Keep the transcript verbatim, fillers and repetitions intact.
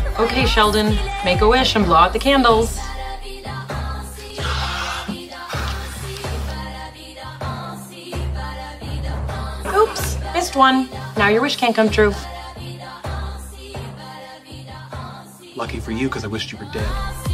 Okay, Sheldon, make a wish and blow out the candles. Oops, missed one. Now your wish can't come true. Lucky for you, because I wished you were dead.